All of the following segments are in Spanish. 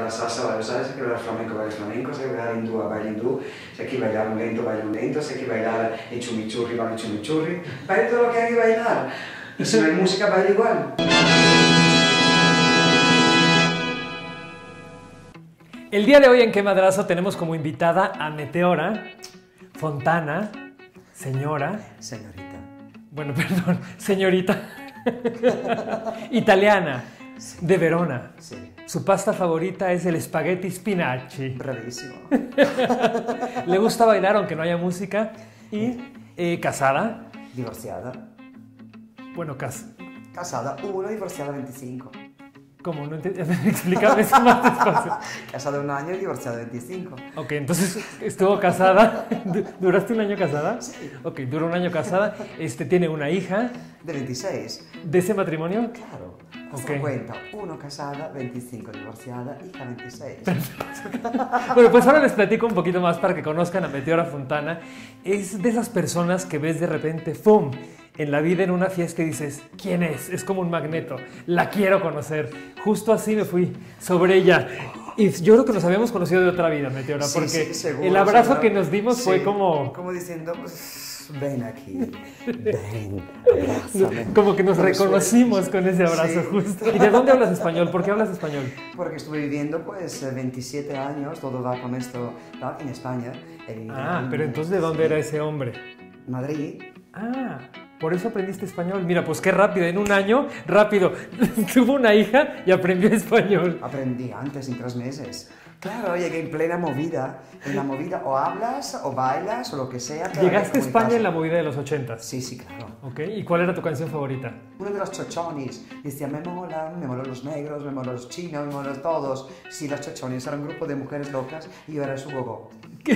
bailar salsa, bailo salsa, si hay que bailar flamenco, bailo flamenco, si hay que bailar hindú, bailo hindú, si hay que bailar un lento, bailo un lento, si hay que bailar el chumichurri, bailo chimichurri, bailo todo lo que hay que bailar. Y si no hay música, bailo igual. El día de hoy en Qué Madrazo tenemos como invitada a Meteora Fontana, señora. Señorita. Bueno, perdón, señorita. Italiana, de Verona. Sí. Su pasta favorita es el spaghetti spinaci. Bravísimo. Le gusta bailar aunque no haya música. Y casada. Divorciada. Bueno, Casada 1, divorciada 25. ¿Cómo? No entiendo. Explícame eso más despacio. Casada 1 año y divorciada 25. Ok, entonces estuvo casada. ¿Duraste un año casada? Sí. Ok, duró un año casada. Tiene una hija. De 26. ¿De ese matrimonio? Claro. Ok. Cuenta. 1 casada, 25 divorciada, hija 26. Bueno, pues ahora les platico un poquito más para que conozcan a Meteora Fontana. Es de esas personas que ves de repente, ¡fum!, en la vida, en una fiesta y dices, ¿quién es? Es como un magneto, la quiero conocer. Justo así me fui sobre ella. Y yo creo que nos habíamos conocido de otra vida, Meteora, Sí, porque sí, seguro, el abrazo seguro. que nos dimos fue Sí, como... Como diciendo, pues, ven aquí, ven, abrázame. Como que nos Como reconocimos suele. con ese abrazo, Sí. justo. ¿Y de dónde hablas español? ¿Por qué hablas español? Porque estuve viviendo pues 27 años, todo va con esto, ¿no? En España. Pero entonces ¿de dónde era ese hombre? Madrid. Ah, por eso aprendiste español. Mira, pues qué rápido, en un año, rápido. Tuvo una hija y aprendió español. Aprendí antes, en 3 meses. Claro, llegué en plena movida. En la movida o hablas o bailas o lo que sea. pero hay Llegaste a que España en la comunicarse. movida de los 80s. Sí, sí, claro. ¿Ok? ¿Y cuál era tu canción favorita? Uno de los chochonis decía, me molan los negros, me molan los chinos, me molan todos. Sí, los chochonis eran un grupo de mujeres locas y yo era su gogo.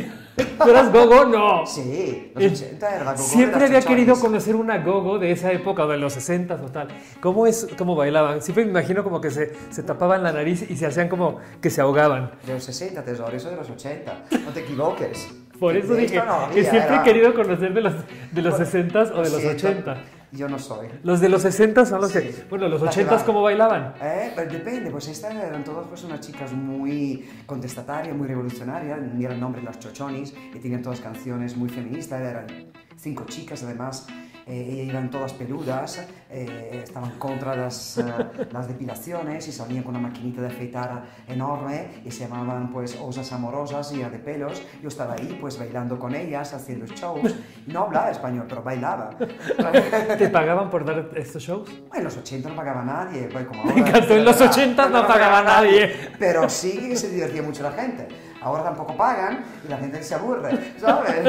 ¿Tú eras gogo? No. Sí, los 80 era la gogo. Siempre de había los querido chochonis. conocer una gogo de esa época, o de los 60s o tal. ¿Cómo bailaban? Siempre me imagino como que se tapaban la nariz y se hacían como que se ahogaban. De los 60, tesoro, eso de los 80. No te equivoques. Por eso De dije esto no que había, siempre era- he querido conocer de los 60s o de los Sí, 80. Yo no soy. Los de los 60 son los Sí. que... Bueno, los La que 80s, va. ¿cómo bailaban? Pues depende, pues estas eran todas pues unas chicas muy contestatarias, muy revolucionarias, mira el nombre, las chochonis, y tenían todas canciones muy feministas, eran 5 chicas además, eran todas peludas, estaban contra las depilaciones y salían con una maquinita de afeitar enorme y se llamaban pues osas amorosas y de pelos. Yo estaba ahí pues bailando con ellas, haciendo shows, no hablaba español, pero bailaba. ¿Te pagaban por dar estos shows? En los 80 no pagaba nadie, pues como ahora. Me encantó, en los 80 no pagaba nadie. Pero sí que se divertía mucho la gente. Ahora tampoco pagan y la gente se aburre, ¿sabes?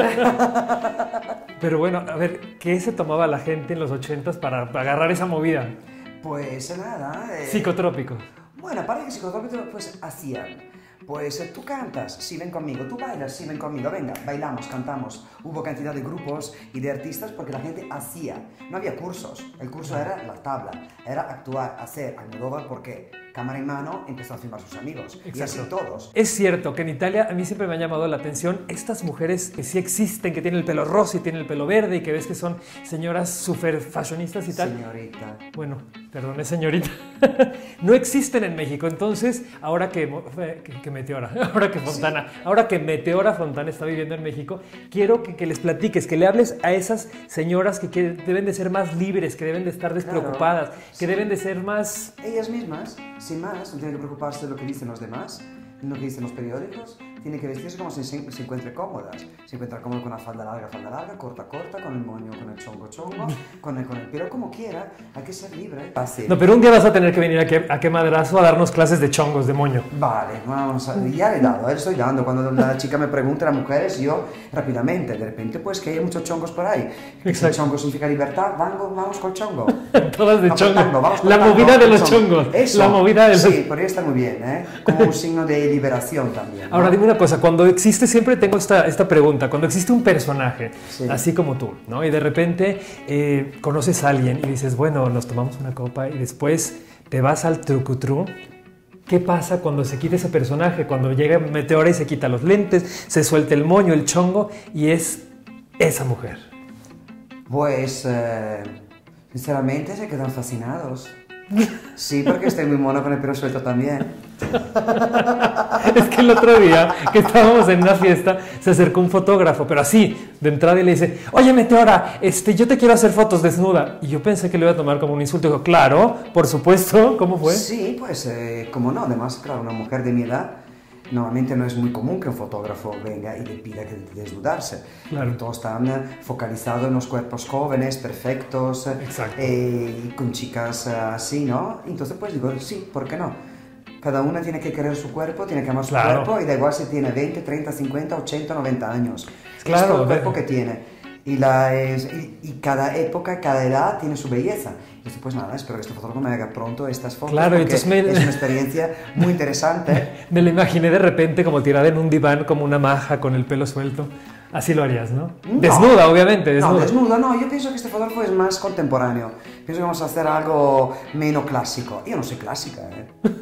Pero bueno, a ver, ¿qué se tomaba la gente en los 80s para agarrar esa movida? Pues nada. Psicotrópico. Bueno, para que psicotrópico pues hacían. Pues tú cantas, sí, ven conmigo, tú bailas, sí, ven conmigo, venga, bailamos, cantamos. Hubo cantidad de grupos y de artistas porque la gente hacía, no había cursos, el curso era la tabla, era actuar, hacer, Almodóvar, porque cámara en mano empezó a filmar sus amigos, y así todos. Es cierto que en Italia a mí siempre me ha llamado la atención estas mujeres que sí existen, que tienen el pelo rosa y tienen el pelo verde y que ves que son señoras súper fashionistas y tal. Señorita. Bueno, perdone señorita. No existen en México, entonces ahora que Meteora, ahora que Fontana, Sí. ahora que Meteora Fontana está viviendo en México, quiero que les platiques, que le hables a esas señoras que deben de ser más libres, que deben de estar despreocupadas, Claro, que sí. deben de ser más... Ellas mismas, sin más, no tienen que preocuparse de lo que dicen los demás, lo que dicen los periódicos, tienen que vestirse como si se encuentren cómodas. Se encuentran cómodas con la falda larga, corta, con el moño, con el chongo, con el pelo como quiera, hay que ser libre. Fácil. No, pero un día vas a tener que venir a Qué Madrazo a darnos clases de chongos, de moño. Vale, vamos a... Ya le he dado, le estoy dando. Cuando la chica me pregunta, las mujeres, yo rápidamente, de repente, pues que hay muchos chongos por ahí. Exacto. El chongo significa libertad, vamos con el chongo. Todas de Vamos chongo. cantando, vamos La cantando, movida de los chongo. chongos. Eso. La movida de los... Sí, podría estar muy bien, ¿eh? Como un signo de liberación también, ¿no? Ahora dime una cosa, cuando existe, siempre tengo esta pregunta, cuando existe un personaje, Sí. así como tú, ¿no? Y de repente conoces a alguien y dices, bueno, nos tomamos una copa y después te vas al trucutru, ¿qué pasa cuando se quita ese personaje? Cuando llega Meteora y se quita los lentes, se suelta el moño, el chongo y es esa mujer. Pues, sinceramente, se quedan fascinados. Sí, porque estoy muy mono con el pelo suelto también. Es que el otro día que estábamos en una fiesta se acercó un fotógrafo, pero así, de entrada, y le dice, oye Meteora, yo te quiero hacer fotos desnuda. Y yo pensé que le iba a tomar como un insulto. Digo, claro, por supuesto. ¿Cómo fue? Sí, pues, como no. Además, claro, una mujer de mi edad, normalmente no es muy común que un fotógrafo venga y le pida que desnudarse. Claro. Todos están focalizados en los cuerpos jóvenes, perfectos, Exacto. y con chicas así, ¿no? Entonces, pues digo, sí, ¿por qué no? Cada una tiene que querer su cuerpo, tiene que amar su Claro. cuerpo, y da igual si tiene 20, 30, 50, 80, 90 años. Claro, Es todo el cuerpo que tiene. Y cada época, cada edad tiene su belleza. Entonces, pues nada, espero que este fotógrafo me haga pronto estas fotos, Claro, porque entonces es una experiencia muy interesante. Me la imaginé de repente como tirada en un diván, como una maja con el pelo suelto. Así lo harías, ¿no? No. Desnuda, obviamente, desnuda. No, desnudo no, yo pienso que este fotógrafo es más contemporáneo. Pienso que vamos a hacer algo menos clásico. Yo no soy clásica, ¿eh?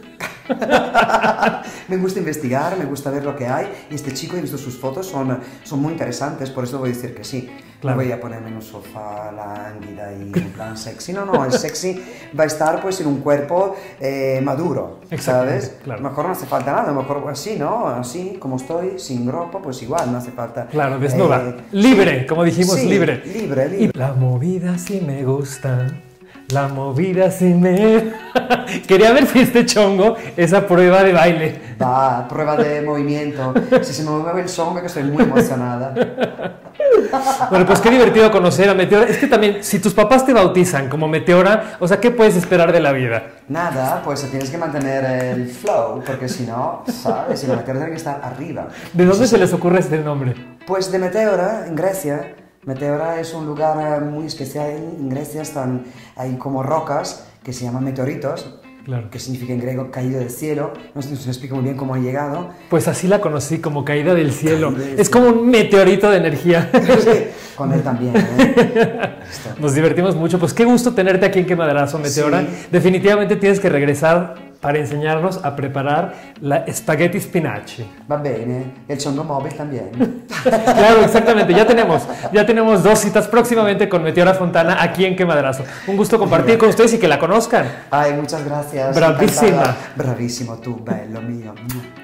Me gusta investigar, me gusta ver lo que hay, y este chico, he visto sus fotos, son muy interesantes, por eso voy a decir que sí. Claro. No voy a ponerme en un sofá lánguida y en plan sexy, no, el sexy va a estar pues en un cuerpo maduro, Exactamente, ¿sabes? claro. Mejor no hace falta nada, mejor así, ¿no? Así como estoy, sin ropa, pues igual, no hace falta. Claro, desnuda. Libre, sí. como dijimos, Sí, libre. Libre. Y la movida sí me gusta. La movida sí me... Quería ver si este chongo, esa prueba de baile. Va, prueba de movimiento. Si se me mueve el songo, que estoy muy emocionada. Bueno, pues qué divertido conocer a Meteora. Es que también, si tus papás te bautizan como Meteora, o sea, ¿qué puedes esperar de la vida? Nada, pues tienes que mantener el flow, porque si no, ¿sabes? Si la Meteora tiene que estar arriba. ¿De dónde se les ocurre este nombre? Pues de Meteora, en Grecia. Meteora es un lugar muy especial. En Grecia están ahí como rocas que se llaman meteoritos, Claro. que significa en griego caído del cielo. No sé si se explica muy bien cómo han llegado. Pues así la conocí, como caída del cielo. Caída del Es como un meteorito de energía. Sí, con él también, ¿eh? Esto. Nos divertimos mucho. Pues qué gusto tenerte aquí en Qué Madrazo, Meteora. Sí. Definitivamente tienes que regresar para enseñarnos a preparar la spaghetti spinaci. Va bene, el chongo móvil también. Claro, exactamente. Ya tenemos 2 citas próximamente con Meteora Fontana aquí en Qué Madrazo. Un gusto compartir con ustedes y que la conozcan. Ay, muchas gracias. Bravísima. Encantada. Bravissimo tu, bello mio.